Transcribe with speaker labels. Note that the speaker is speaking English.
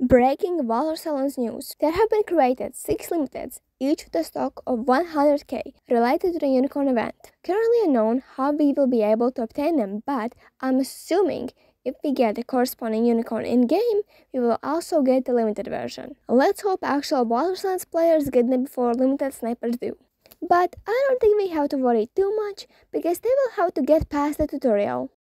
Speaker 1: Breaking Valor Salons news. There have been created 6 limiteds, each with a stock of 100k, related to the Unicorn event. Currently unknown how we will be able to obtain them, but I'm assuming if we get the corresponding Unicorn in-game, we will also get the limited version. Let's hope actual Valor Salons players get them before limited snipers do. But I don't think we have to worry too much, because they will have to get past the tutorial.